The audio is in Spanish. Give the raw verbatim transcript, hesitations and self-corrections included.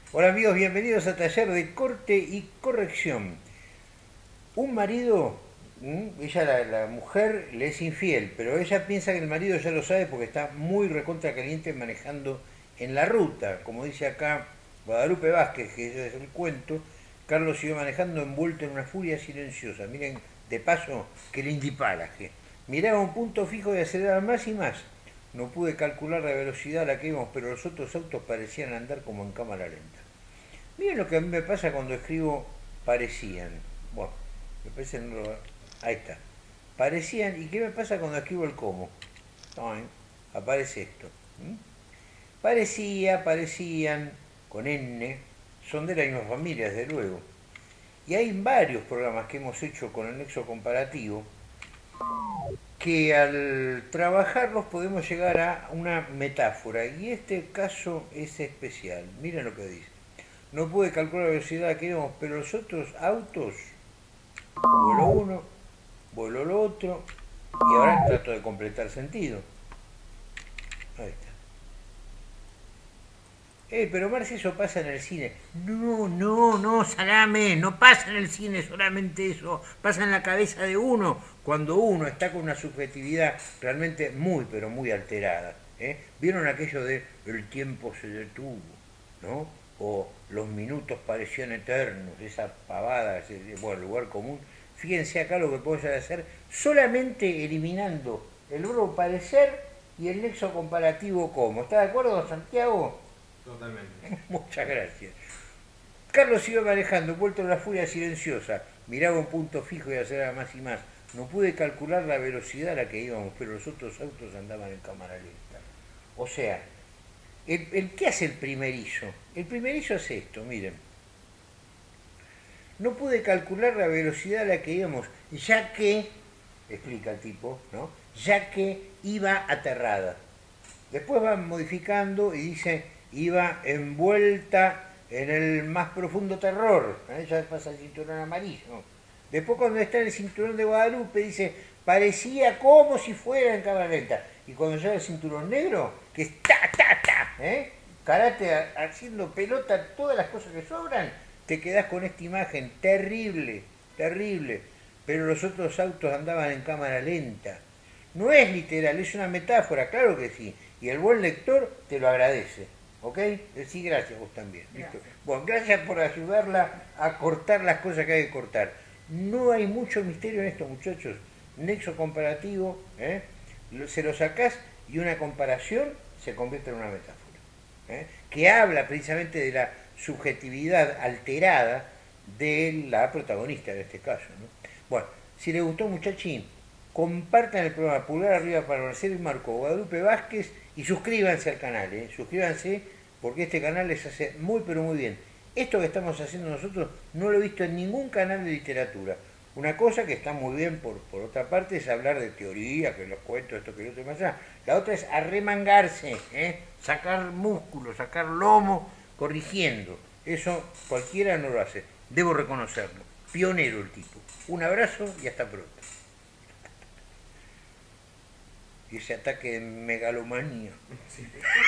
Hola amigos, bienvenidos a Taller de Corte y Corrección. Un marido, ¿m? ella la, la mujer le es infiel, pero ella piensa que el marido ya lo sabe porque está muy recontra caliente manejando en la ruta. Como dice acá Guadalupe Vázquez, que ese es el cuento, Carlos siguió manejando envuelto en una furia silenciosa. Miren, de paso, que le indipalaje. Miraba un punto fijo y aceleraba más y más. No pude calcular la velocidad a la que íbamos, pero los otros autos parecían andar como en cámara lenta. Miren lo que a mí me pasa cuando escribo parecían. Bueno, me parece no lo- ahí está. Parecían, ¿y qué me pasa cuando escribo el cómo? Ay, aparece esto. ¿Mm? Parecía, parecían, con N, son de la misma familia, desde luego. Y hay varios programas que hemos hecho con el nexo comparativo que al trabajarlos podemos llegar a una metáfora. Y este caso es especial. Miren lo que dice. No pude calcular la velocidad que íbamos, pero los otros autos, vuelo uno, vuelo el otro, y ahora trato de completar sentido. Ahí está. Eh, pero Marci, eso pasa en el cine. No, no, no, salame, no pasa en el cine solamente eso, pasa en la cabeza de uno, cuando uno está con una subjetividad realmente muy, pero muy alterada. ¿eh? ¿Vieron aquello de el tiempo se detuvo? ¿No? O los minutos parecían eternos, esa pavada, ese, bueno, lugar común. Fíjense acá lo que puedo hacer solamente eliminando el verbo parecer y el nexo comparativo como. ¿Está de acuerdo, Santiago? Totalmente. Muchas gracias. Carlos siguió manejando, vuelto en la furia silenciosa. Miraba un punto fijo y aceleraba más y más. No pude calcular la velocidad a la que íbamos, pero los otros autos andaban en cámara lenta. O sea, el, el, ¿qué hace el primerizo? El primerizo hace esto, miren. No pude calcular la velocidad a la que íbamos, ya que, explica el tipo, ¿no? Ya que iba aterrada. Después van modificando y dice, iba envuelta en el más profundo terror. ¿eh? Ya pasa el cinturón amarillo. Después cuando está en el cinturón de Guadalupe dice, parecía como si fuera en cámara lenta. Y cuando llega el cinturón negro, que es ta, ta, ta, ¿eh? karate haciendo pelota todas las cosas que sobran, te quedás con esta imagen terrible, terrible. Pero los otros autos andaban en cámara lenta. No es literal, es una metáfora, claro que sí. Y el buen lector te lo agradece. ¿Ok? Sí, gracias, vos también. ¿Listo? Gracias. Bueno, gracias por ayudarla a cortar las cosas que hay que cortar. No hay mucho misterio en esto, muchachos. Nexo comparativo, ¿eh? se lo sacás y una comparación se convierte en una metáfora. ¿eh? Que habla precisamente de la subjetividad alterada de la protagonista en este caso. ¿no? Bueno, si les gustó, muchachín, compartan el programa, pulgar arriba para Marcelo y Marco, Guadalupe Vázquez, y suscríbanse al canal, ¿eh? suscríbanse porque este canal les hace muy pero muy bien. Esto que estamos haciendo nosotros no lo he visto en ningún canal de literatura. Una cosa que está muy bien por, por otra parte es hablar de teoría, que los cuentos, esto, que lo otro, más allá. La otra es arremangarse, ¿eh? sacar músculo, sacar lomo, corrigiendo. Eso cualquiera no lo hace, debo reconocerlo. Pionero el tipo. Un abrazo y hasta pronto. Y ese ataque de megalomanía. Sí.